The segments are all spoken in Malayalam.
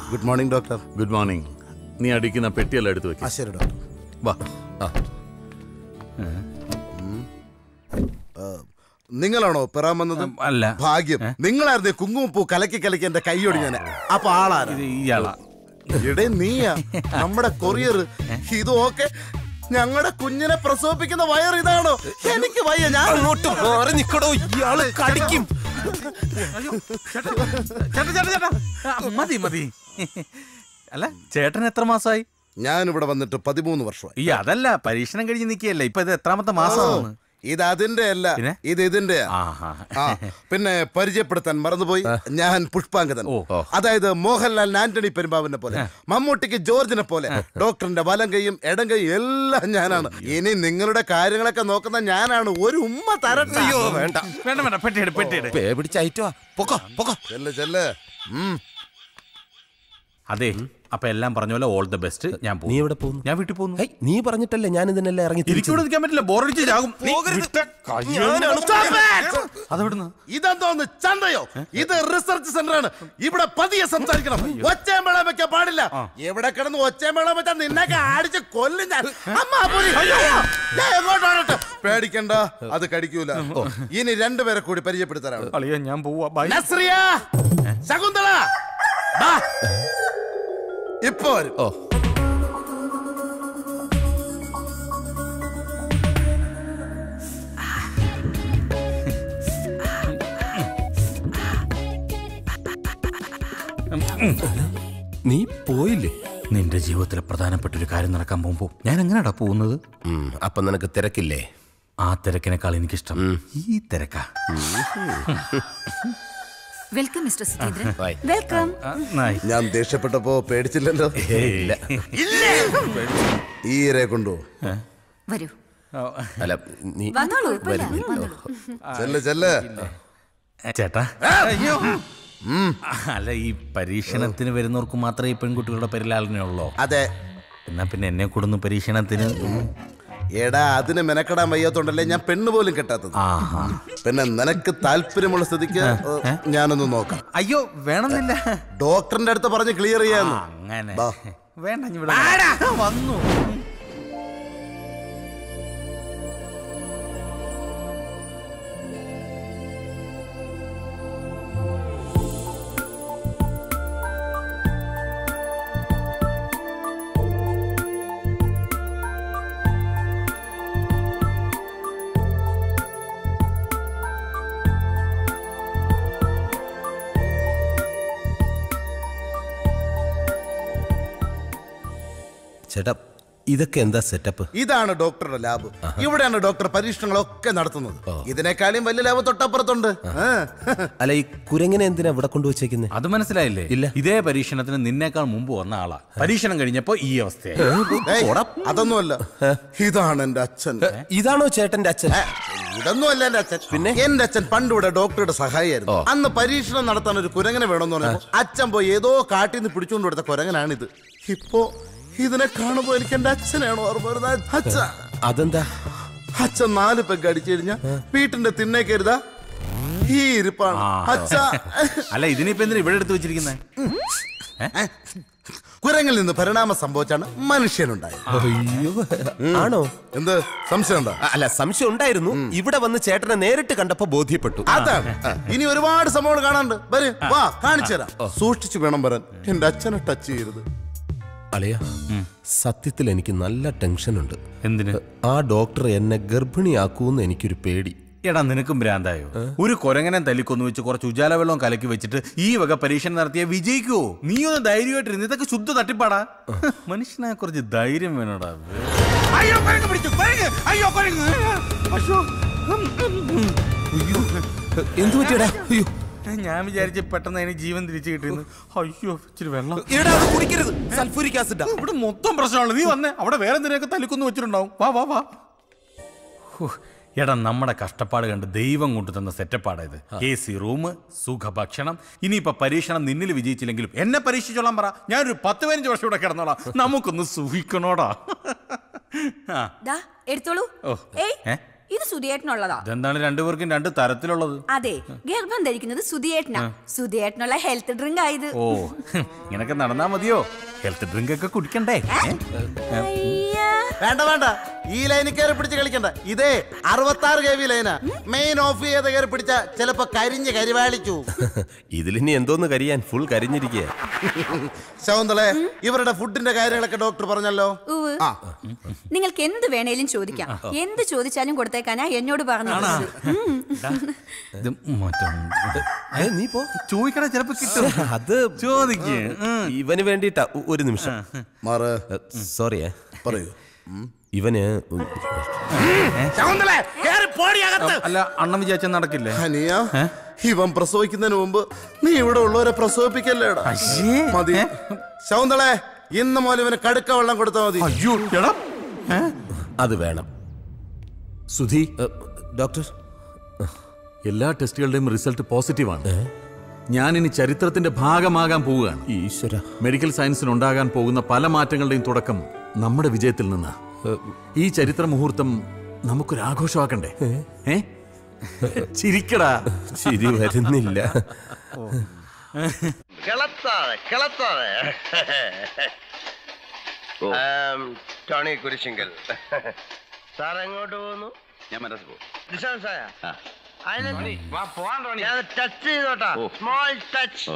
Good morning doctor. Good morning. നീ അടിക്കുന്ന പെട്ടിയെല്ലാം എടുത്തു വെക്കും. ശരി ഡോക്ടർ. വാ. നിങ്ങളാണോ പെറാൻ വന്നത്? അല്ല. ഭാഗ്യം. നിങ്ങളായിരുന്നു കുങ്കുമപ്പൂ കലക്കി കലക്കി എന്റെ കൈയോടി ഞാൻ. അപ്പൊ ആളാണ് ഇയാളാ. ഇവിടെ നീയാ നമ്മുടെ കൊറിയർ. ഇത് ഓക്കെ. ഞങ്ങളുടെ കുഞ്ഞിനെ പ്രസവിപ്പിക്കുന്ന വയർ ഇതാണോ? എനിക്ക് വയ്യ. ഞാൻ അങ്ങോട്ട് മാറി നിക്കടോ. ഇയാള് കടിക്കും. മതി മതി. അല്ല ചേട്ടൻ എത്ര മാസമായി? ഞാനിവിടെ വന്നിട്ട് 13 വർഷമായി. ഈ അതല്ല, പരീക്ഷണം കഴിഞ്ഞ് നിൽക്കുകയല്ലേ. ഇപ്പൊ ഇത് എത്രാമത്തെ മാസമാണ്? ഇത് അതിന്റെ അല്ല, ഇത് ഇതിന്റെ. പിന്നെ പരിചയപ്പെടുത്താൻ മറന്നുപോയി, ഞാൻ പുഷ്പാങ്കദൻ. അതായത് മോഹൻലാൽ ആന്റണി പെരുമ്പാവിനെ പോലെ, മമ്മൂട്ടിക്ക് ജോർജിനെ പോലെ, ഡോക്ടറിന്റെ വലം കൈയും ഇടം കൈയും എല്ലാം ഞാനാണ്. ഇനി നിങ്ങളുടെ കാര്യങ്ങളൊക്കെ നോക്കുന്ന ഞാനാണ്. ഒരു ഉമ്മ തരട്ടെ? വേണ്ട വേണ്ട വേണ്ട. പെട്ടിയെടു പെട്ടിയെടു. പിടിച്ചയറ്റോ. പൊക്കോ പൊക്കോ. ചെല്ല്. അതെ, അപ്പൊ എല്ലാം പറഞ്ഞ പോലെ ഓൾ ദ ബെസ്റ്റ്. ഞാൻ നീ എവിടെ പോകുന്നു? ഞാൻ വീട്ടിൽ പോകുന്നു. നീ പറഞ്ഞിട്ടല്ലേ ഞാൻ ഇതിനെല്ലാം ഇറങ്ങി. തിരിച്ചുകൊണ്ട് നിൽക്കാൻ പറ്റില്ല, ബോറടിച്ച് ചാകും. ഇതെന്തോന്ന് ചന്തയോ? ഇത് റിസർച്ച് സെന്റർ ആണ്. ഇവിടെ പതിയെ സംസാരിക്കണം. ഒച്ചമേളം വെക്കാൻ പാടില്ല. എവിടെ കിടന്ന് ഒച്ചമേളം വെച്ചാൽ നിന്നൊക്കെ അടിച്ച് കൊല്ലും ഞാൻ. എങ്ങോട്ടാണ്? പേടിക്കണ്ട, അത് കടിക്കൂല. ഇനി 2 പേരെ കൂടി പരിചയപ്പെടുത്താനാണ്. ഞാൻ പോവാ. നസ്രിയ, ശകുന്തള, ഇപ്പൊ വരും. നീ പോയില്ലേ? നിന്റെ ജീവിതത്തിലെ പ്രധാനപ്പെട്ട ഒരു കാര്യം നടക്കാൻ പോകുമ്പോ ഞാൻ എങ്ങനെയാടാ പോകുന്നത്? അപ്പൊ നിനക്ക് തിരക്കില്ലേ? ആ തിരക്കിനേക്കാൾ എനിക്കിഷ്ടം ഈ തിരക്കാ. Welcome Mister Sudheendran. വെൽക്കം. ഞാൻ ദേഷ്യപ്പെട്ടപ്പോ പേടിച്ചില്ലല്ലോ. ഈരെ കൊണ്ടു വരൂ. അല്ല നീ ചെല്ല്. ചേട്ടാ, അല്ല ഈ പരീക്ഷണത്തിന് വരുന്നവർക്ക് മാത്രമേ ഈ പെൺകുട്ടികളുടെ പരിലാളനയുള്ളൂ? അതെ. എന്നാ പിന്നെ എന്നെ കൊടുന്നു പരീക്ഷണത്തിന്. എടാ, അതിന് മെനക്കെടാൻ വയ്യാത്തോണ്ടല്ലേ ഞാൻ പെണ്ണ് പോലും കെട്ടാത്തത്. പിന്നെ നിനക്ക് താല്പര്യമുള്ള സ്ഥിതിക്ക് ഞാനൊന്ന് നോക്കാം. അയ്യോ വേണമെന്നില്ല, ഡോക്ടറിന്റെ അടുത്ത് പറഞ്ഞ് ക്ലിയർ ചെയ്യാന്ന്. അങ്ങനെ വേണ്ട, വന്നു. ചേട്ടാ, ഇതൊക്കെ എന്താ സെറ്റപ്പ്? ഇതാണ് ഡോക്ടറുടെ ലാബ്. ഇവിടെയാണ് ഡോക്ടർ പരീക്ഷണങ്ങളൊക്കെ നടത്തുന്നത്. ഇതിനേക്കാളും വലിയ ലാബ് തൊട്ടപ്പുറത്തുണ്ട്. അല്ല, ഈ കുരങ്ങനെ എന്തിനാ ഇവിടെ കൊണ്ടുവച്ചേക്കുന്നത്? അത് മനസ്സിലായില്ലേ? ഇല്ല. ഇതേ പരീക്ഷണത്തിന് നിന്നേക്കാൾ മുമ്പ് വന്ന ആളാ. പരീക്ഷണം കഴിഞ്ഞപ്പോ ഈ അവസ്ഥയായി. അതൊന്നുമല്ല, ഇതാണ് എന്റെ അച്ഛൻ. ഇതാണോ ചേട്ടന്റെ അച്ഛൻ? ഇതൊന്നും അല്ല എന്റെ അച്ഛൻ. പിന്നെ എന്റെ അച്ഛൻ പണ്ടിവിടെ ഡോക്ടറുടെ സഹായിയായിരുന്നു. അന്ന് പരീക്ഷണം നടത്താൻ ഒരു കുരങ്ങനെ വേണമെന്ന് പറഞ്ഞപ്പോ അച്ഛൻ പോയി ഏതോ കാട്ടിൽ നിന്ന് പിടിച്ചുകൊണ്ട് കൊടുത്ത കുരങ്ങനാണിത്. ഇപ്പോ ഇതിനെ കാണുമ്പോ എനിക്ക് എന്റെ അച്ഛനാണോ ഓർമ്മ വരുന്നത്? അതെന്താ? അച്ഛൻ 4 പെഗ് അടിച്ചു കഴിഞ്ഞാ വീട്ടിന്റെ തിണ്ണേ കരുതാ ഈ ഇരിപ്പാണ് അച്ഛ. അല്ല, ഇതിനിപ്പോ എന്തിനാ ഇവിടെ എടുത്തു വെച്ചിരിക്കുന്നത്? കുരങ്ങിൽ നിന്ന് പരിണാമം സംഭവിച്ചാണ് മനുഷ്യനുണ്ടായത്. അയ്യോ, ആണോ? എന്ത് സംശയം ഉണ്ടോ? അല്ല, സംശയം ഉണ്ടായിരുന്നു. ഇവിടെ വന്ന് ചേട്ടനെ നേരിട്ട് കണ്ടപ്പോ ബോധ്യപ്പെട്ടു. അതാണ്. ഇനി ഒരുപാട് സംഭവങ്ങൾ കാണാനുണ്ട്. വരും, വാ, കാണിച്ചു തരാം. സൂക്ഷിച്ചു വേണം വരാൻ. എന്റെ അച്ഛനെ ടച്ച് ചെയ്യരുത്. അളിയ, സത്യത്തിൽ എനിക്ക് നല്ല ടെൻഷനുണ്ട്. എന്തിന്? ആ ഡോക്ടർ എന്നെ ഗർഭിണിയാക്കൂന്ന് എനിക്കൊരു പേടി. എടാ, നിനക്കും ഭ്രാന്തായോ? ഒരു കൊരങ്ങനെ തല്ലിക്കൊന്നു വെച്ച് കുറച്ച് ഉജാല വെള്ളം കലക്കി വെച്ചിട്ട് ഈ വക പരീക്ഷണം നടത്തിയ വിജയിക്കുവോ? നീ ഒന്ന് ധൈര്യമായിട്ടിരുന്ന്. ഇതൊക്കെ ശുദ്ധ തട്ടിപ്പാടാ. മനുഷ്യനെ കുറച്ച് ധൈര്യം വേണോടാ. എന്തു പറ്റിയടാ? അയ്യോ, ഞാൻ വിചാരിച്ച പെട്ടെന്ന് അതിന് ജീവൻ തിരിച്ചു കിട്ടിയെന്ന്. അയ്യോ, ഇച്ചിരി വെള്ളം. കുടിക്കരുത്, സൾഫൂരിക് ആസിഡ്. ഇവിടെ മൊത്തം പ്രശ്നമാണ്. നീ വന്നേ, അവിടെ വേറെ എന്തിനൊക്കെ തല്ലിക്കൊന്നു വെച്ചിട്ടുണ്ടാവും. വാ വാ വാ. എടാ, നമ്മുടെ കഷ്ടപ്പാട് കണ്ട് ദൈവം കൊണ്ടു തന്ന സെറ്റപ്പാടാ ഇത്. AC റൂം, സുഖഭക്ഷണം. ഇനിയിപ്പൊ പരീക്ഷണം നിന്നിൽ വിജയിച്ചില്ലെങ്കിലും എന്നെ പരീക്ഷിച്ചോളാൻ പറ. ഞാനൊരു 10-15 വർഷം ഇവിടെ കിടന്നോളാം. നമുക്കൊന്ന് സുഖിക്കണോടാ. എടുത്തോളൂ. ഇത് സുധിയേട്ടനുള്ളതാ. ഇതെന്താണ് രണ്ടുപേർക്കും രണ്ട് തരത്തിലുള്ളത്? അതെ, ഗർഭം ധരിക്കുന്നത് സുധിയേട്ടനാ. സുധിയേട്ടനുള്ള ഹെൽത്ത് ഡ്രിങ്ക് ആയത്. ഓ, ഇങ്ങനൊക്കെ നടന്നാ മതിയോ? ഹെൽത്ത് ഡ്രിങ്ക് ഒക്കെ കുടിക്കണ്ടേ? വേണ്ട വേണ്ട, ഈ ലൈനിൽ കയറി പിടിച്ച് കളിക്കണ്ട. ഇതേ 66 kV ലൈനാ. മെയിൻ ഓഫ് ചെയ്ത് കയറി പിടിച്ച ചിലപ്പോ കരിഞ്ഞ് കരിവാളിക്കൂ. ഇതിലിനി എന്തോന്ന് കരിയാൻ, ഫുൾ കരിഞ്ഞിരിക്കുക. ശകുന്തളെ, ഇവരുടെ ഫുഡിന്റെ കാര്യങ്ങളൊക്കെ ഡോക്ടർ പറഞ്ഞല്ലോ. നിങ്ങൾക്ക് എന്ത് വേണേലും ചോദിക്കാം. എന്ത് ചോദിച്ചാലും കൊടുത്തേക്കാനാ എന്നോട് പറഞ്ഞത്. നീ പോ, ചോദിക്കണ ചിലപ്പോ കിട്ടും. അത് ചോദിക്കേ. ഇവന് വേണ്ടിട്ടാ. ഒരു നിമിഷം, സോറിയേ. പറയൂ. ഇവന് അല്ല, അണ്ണം വിചാരിച്ച നടക്കില്ലേ? ഇവൻ പ്രസവിക്കുന്നതിന് മുമ്പ് നീ ഇവിടെ ഉള്ളവരെ പ്രസവിപ്പിക്കല്ലേടാ. മതി ശകുന്തളെ, ഇന്ന് മുതൽ ഇവന് കടുക്ക വെള്ളം കൊടുത്താൽ മതി. അയ്യോ, അത് വേണം. സുധി, ഡോക്ടർ, എല്ലാ ടെസ്റ്റുകളുടെയും റിസൾട്ട് പോസിറ്റീവാണ്. ഞാനിനി ചരിത്രത്തിന്റെ ഭാഗമാകാൻ പോവുകയാണ്. ഈശ്വര. മെഡിക്കൽ സയൻസിന് ഉണ്ടാകാൻ പോകുന്ന പല മാറ്റങ്ങളുടെയും തുടക്കം നമ്മുടെ വിജയത്തിൽ നിന്ന്. ഈ ചരിത്ര മുഹൂർത്തം നമുക്കൊരു ആഘോഷമാക്കണ്ടേ? ചിരിക്കടാ. ചിരി വരുന്നില്ല. ടോണി കുരിശിങ്കൽ സാർ എങ്ങോട്ട് പോകുന്നു? ഞാൻ മനസ്സ് പോകും. ടച്ച് ചെയ്തോട്ടാ, സ്മോൾ ടച്ച്.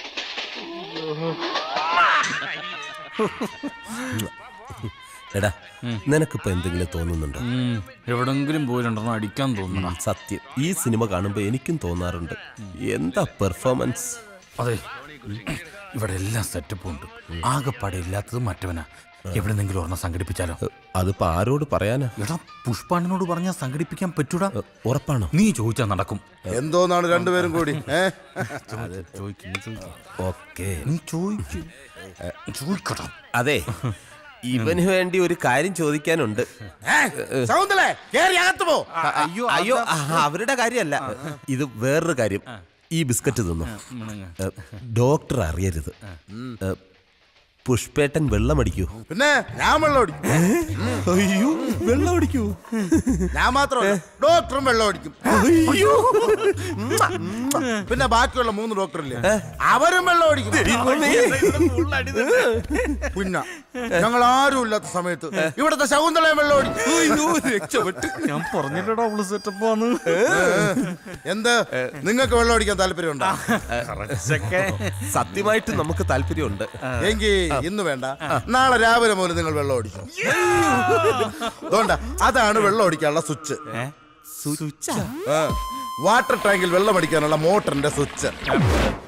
എടാ, നിനക്കിപ്പോ എന്തെങ്കിലും തോന്നുന്നുണ്ടോ? എവിടെങ്കിലും പോയി രണ്ടെണ്ണം അടിക്കാൻ തോന്നുന്നു. സത്യം, ഈ സിനിമ കാണുമ്പോ എനിക്കും തോന്നാറുണ്ട്. എന്താ പെർഫോമൻസ്. അതെ, ഇവിടെ എല്ലാം സെറ്റപ്പും ഉണ്ട്. ആകെപ്പാടെ ഇല്ലാത്തത് മറ്റവനാ. എവിടെന്നെങ്കിലും ഒരെണ്ണം സംഘടിപ്പിച്ചാലോ? അതിപ്പോ ആരോട് പറയാനാ? എടാ, പുഷ്പാണ്ണനോട് പറഞ്ഞാൽ സംഘടിപ്പിക്കാൻ പറ്റൂടാ. ഉറപ്പാണോ? നീ ചോദിച്ചാൽ നടക്കും. എന്തോന്നാണ് രണ്ടുപേരും കൂടി? ഓക്കേ, നീ ചോദിക്കണം. അതെ, ഇവന് വേണ്ടി ഒരു കാര്യം ചോദിക്കാനുണ്ട്. ശകുന്തളെ, കേറി അകത്ത് പോ. അയ്യോ, അവരുടെ കാര്യമല്ല, ഇത് വേറൊരു കാര്യം. ഈ ബിസ്ക്കറ്റ് തിന്നു. ഡോക്ടർ അറിയരുത്. പുഷ്പേട്ടൻ വെള്ളമടിക്കൂ. പിന്നെ ഞാൻ വെള്ളം അടിക്കും. അയ്യോ, വെള്ളമടിക്കൂ. ഞാൻ മാത്രമല്ല, ഡോക്ടറും വെള്ളം അടിക്കും. പിന്നെ ബാക്കിയുള്ള 3 ഡോക്ടറില്ലേ, അവരും വെള്ളം അടിക്കും. പിന്നെ ഞങ്ങൾ ആരും ഇല്ലാത്ത സമയത്ത് ഇവിടത്തെ ശകുന്തളയും വെള്ളം അടിക്കും. രക്ഷപ്പെട്ട്. ഞാൻ പറഞ്ഞില്ലടാ, അവള് സെറ്റപ്പാന്ന്. എന്ത്, നിങ്ങൾക്ക് വെള്ളം അടിക്കാൻ താല്പര്യമുണ്ടോ? സത്യമായിട്ട് നമുക്ക് താല്പര്യമുണ്ട്. എങ്കിൽ ഇന്ന് വേണ്ട, നാളെ രാവിലെ മുതൽ നിങ്ങൾ വെള്ളം അടിക്കും. അതുകൊണ്ടാ, അതാണ് വെള്ളം അടിക്കാനുള്ള സ്വിച്ച്. സ്വിച്ച്? വാട്ടർ ടാങ്കിൽ വെള്ളം അടിക്കാനുള്ള മോട്ടറിന്റെ സ്വിച്ച്.